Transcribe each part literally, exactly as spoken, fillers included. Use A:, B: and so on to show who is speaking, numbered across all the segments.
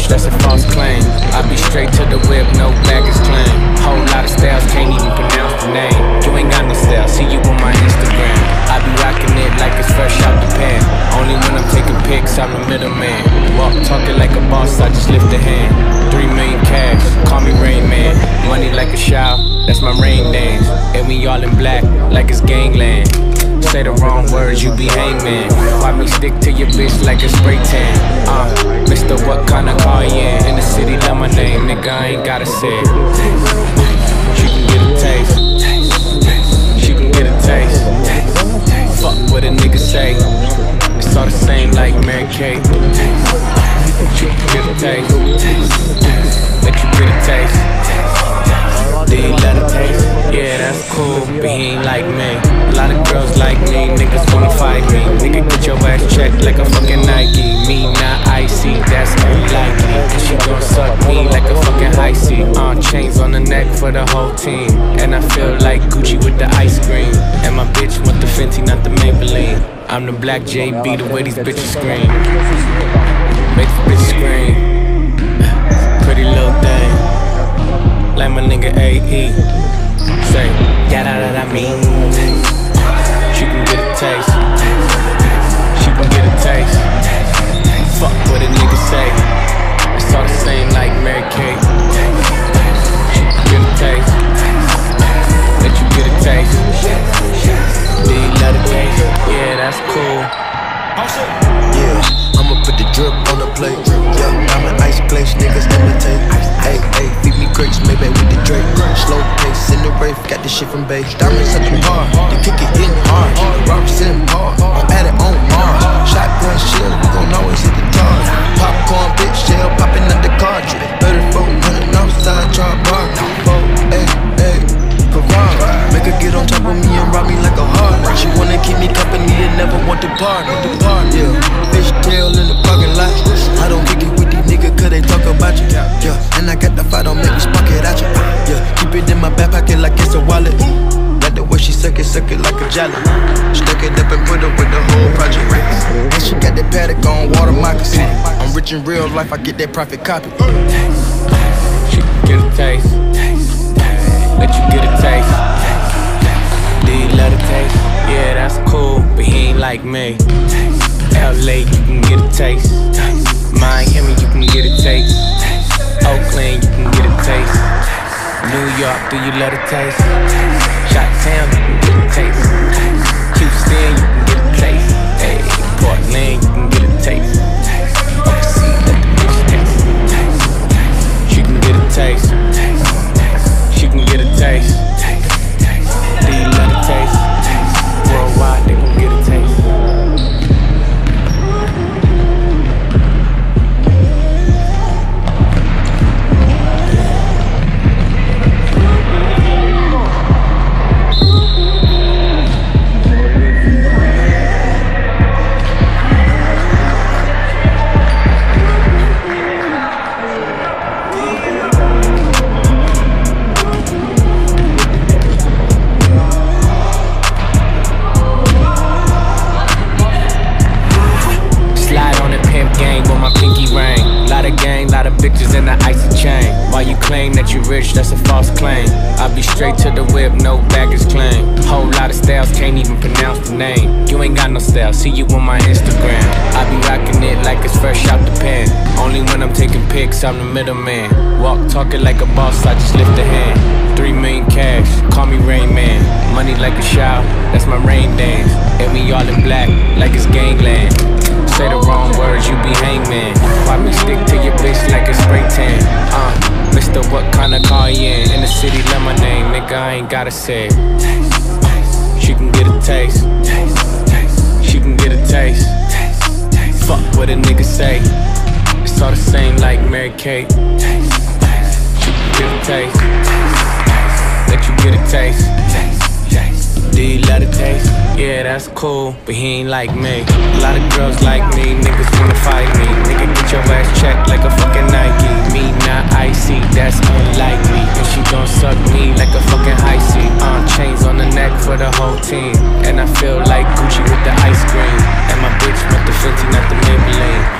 A: rich, that's a false claim. I be straight to the whip, no baggage claim. Whole lot of styles, can't even pronounce the name. You ain't got no style, see you on my Instagram. I be rocking it like it's fresh out the pan. Only when I'm taking pics, I'm the middleman. Walk talking like a boss, I just lift a hand. Three million cash, call me Rain Man. Money like a shower, that's my rain dance. And we all in black, like it's gangland. Say the wrong words, you be hangman. Why me stick to your bitch like a spray tan? Uh, Mister What kind of car you in? In the city, love my name, nigga, I ain't gotta say it. She can get a taste. She can get a taste. Fuck what a nigga say. It's all the same like Mary Kate. She can get a taste. Let you get a taste. Do you let her taste? Yeah, that's cool, but he ain't like me. A lot of girls like me, niggas wanna fight me. Nigga, get your ass checked like a fucking Nike. Me not icy, that's unlikely. And she gon' suck me like a fucking high C. Uh, chains on the neck for the whole team. And I feel like Gucci with the ice cream. And my bitch want the Fenty, not the Maybelline. I'm the black J B, the way these bitches scream. Make the bitch scream. Pretty little thing. Like my nigga A E. Say, yeah, that, that I mean. She can get a taste. She can get a taste. Fuck what a nigga say. It's all the same like Mary Kate. She can get a taste. Let you get a taste. Do you let it taste? Yeah, that's cool.
B: Yeah, I'ma put the drip on the plate. Yeah, I'm an ice glaze, niggas imitate. Hey, hey, feed me grapes, maybe with the Drake. Slow pace in the rave, got this shit from base. Diamonds up in hard, the kick it in hard. Rocks in hard, I'm at it on Mars. Shotgun shell, we gon' always hit the tar. Popcorn, bitch, shell popping out the cartridge. thirty-four hundred outside, char bar. Hey, hey, Karan. Make her get on top of me and rob me like a heart. She wanna keep me company and never want to part. Yeah, fish tail in the parking lot. I don't kick it with these niggas cause they talk about you. Yeah, and I got the fight, don't make me spark it at you. Yeah, keep it in my back pocket like it's a wallet. Like the way she suck it, suck it like a jelly. Stuck it up and put it with the whole project. And she got that paddock on water moccasin. I'm rich in real life, I get that profit copy.
A: She can get a taste. Let you get a taste. Do you let her taste? Yeah, that's cool, but he ain't like me. L A, you can get a taste. Miami, you can get a taste. Oakland, you can get a taste. New York, do you let her taste? Chi-Town, you can get a taste. Houston, you can get a taste. Hey, Portland, you can get a taste. Overseas, let the bitch taste. She can get a taste. She can get a taste. Do you let her taste? Worldwide, they gon' get a taste. And the icy chain. While you claim that you rich, that's a false claim. I be straight to the whip, no baggage claim. Whole lot of styles, can't even pronounce the name. You ain't got no style, see you on my Instagram. I be rocking it like it's fresh out the pan. Only when I'm taking pics, I'm the middleman. Walk talking like a boss, I just lift a hand. Three million cash, call me Rain Man. Money like a shower, that's my rain dance. And we all in black, like it's gangland. Say the wrong words, you be hangman. Why me stick to your bitch like a spray tan? Uh, Mister What kind of car you in? In the city, love my name, nigga, I ain't gotta say it. She can get a taste. She can get a taste. Fuck what a nigga say. It's all the same like Mary Kate. She can get a taste. Let you get a taste. Do you let it taste? Yeah, that's cool, but he ain't like me. A lot of girls like me, niggas wanna fight me. Nigga, get your ass checked like a fucking Nike. Me not icy, that's unlikely. And she gon' suck me like a fucking high C. Uh, chains on the neck for the whole team. And I feel like Gucci with the ice cream. And my bitch want the Fenty, not the Maybelline. I'm the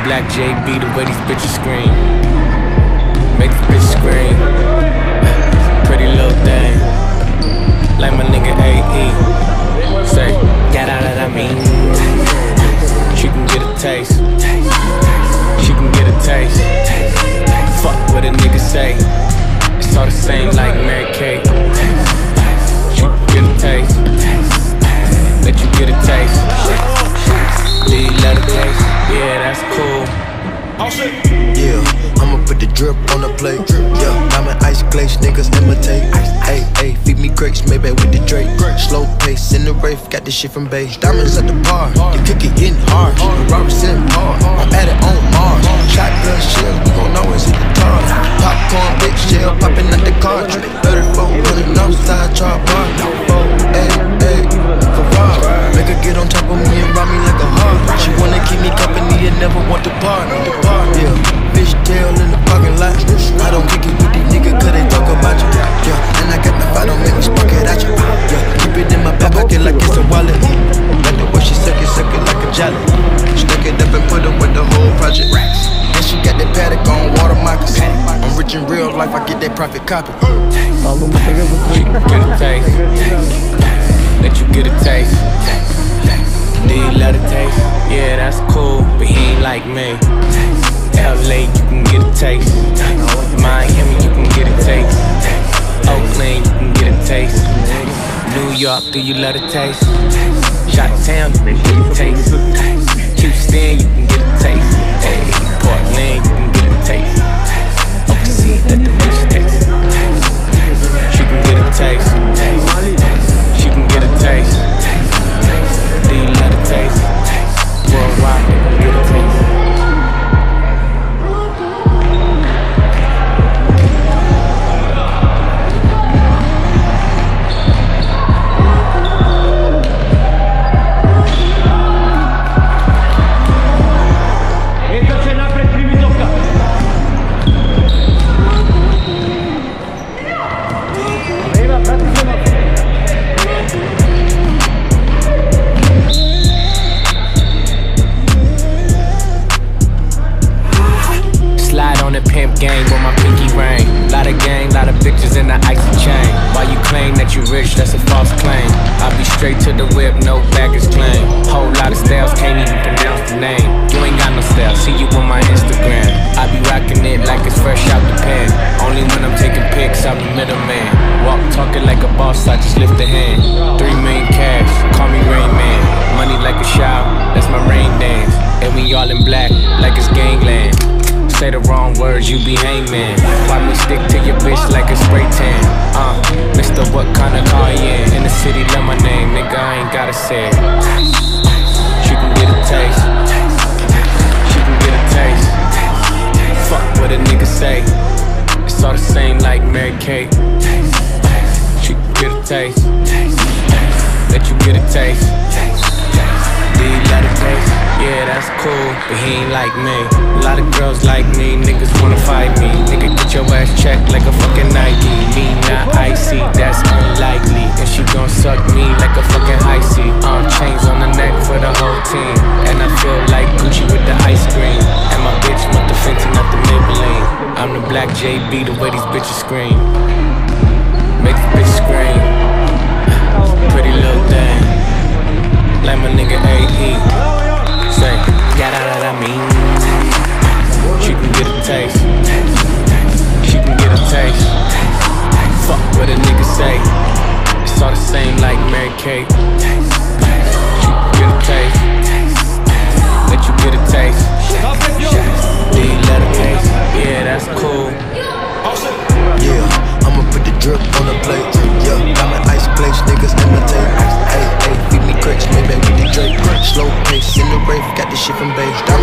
A: black J B, the way these bitches scream. Make the bitch scream. Pretty little thing, like my nigga A E. Say, get out of that mean. She can get a taste. She can get a taste. Fuck what a nigga say. It's all the same like Mary Kate. She can get a taste. Let you get a taste. Do you let a taste? Yeah, that's cool.
B: Yeah, I'ma put the drip on the plate. Yeah, diamond ice glaze, niggas imitate. Ayy, ayy, feed me grapes, maybe with the Drake. Slow pace in the rave, got this shit from base. Diamonds at the bar, the kick it hitting hard. The Robert sitting hard, I'm at it on Mars. Shotgun shells, we gon' always hit the tar. Popcorn, bitch, shell popping out the cartridge. thirty-four, put it outside, char bar. Oh, ayy, ayy, Ferrari. Make her get on top of me and rob me like a heart. She wanna keep me company and never want to part. Yeah, fish tail in the parking lot. I don't kick it with these niggas cause they talk about you. Yeah, and I got the fight, don't make me spark it at you. Yeah, keep it in my back pocket like it's a wallet. Like the way she suck it, suck it like a jelly. Stuck it up and put it with the whole project. And she got that paddock on water moccasin. I'm rich in real life, I get that profit copy.
A: She can get a taste. Let you get a taste. Do you let it taste? Yeah, that's cool, but he ain't like me. L A, you can get a taste. Miami, you can get a taste. Oakland, you can get a taste. New York, do you let it taste? Chi-Town, you can get a taste. Houston, you can get a taste. Hey, Portland, you can get a taste. Overseas, let the bitch taste. She can get a taste. She can get a taste. Do you let it taste? Worldwide, you can get a taste. Game with my pinky ring. Lot of gang, lot of bitches in the icy chain. Why you claim that you rich, that's a false claim. I be straight to the whip, no baggage claim. Whole lot of styles, can't even pronounce the name. You ain't got no style, see you on my Instagram. I be rocking it like it's fresh out the pen. Only when I'm taking pics, I'm the middleman. Walk talking like a boss, I just lift a hand. Three million cash, call me Rain Man. Money like a shower, that's my rain dance. And we all in black, like it's gangland. Say the wrong words, you be hangman. Why me stick to your bitch like a spray tan? Uh, Mister What kind of car you in? In the city, love my name, nigga, I ain't gotta say it. She can get a taste. She can get a taste. Fuck what a nigga say. It's all the same like Mary Kate. She can get a taste. Let you get a taste. Do you let it taste? Yeah, that's cool, but he ain't like me. A lot of girls like me, niggas wanna fight me. Nigga, get your ass checked like a fucking Nike. Me not icy, that's unlikely. And she gon' suck me like a fucking icy. Uh, chains on the neck for the whole team. And I feel like Gucci with the ice cream. And my bitch want the Fenty, not the Maybelline. I'm the black J B, the way these bitches scream. Make the bitch scream. Pretty little thing, like my nigga A E. Say, get out of that mean. She can get a taste. She can get a taste. Fuck what a nigga say. It's all the same like Mary Kate. She can get a taste. Let you get a taste. Do you let a taste? Yeah, that's cool.
B: Yeah, I'ma put the drip on the plate. Yeah, diamond ice glaze, niggas imitate. Ayy, ayy, feed me grapes, maybe with the Drake. Slow pace in the rave, got this shit from base.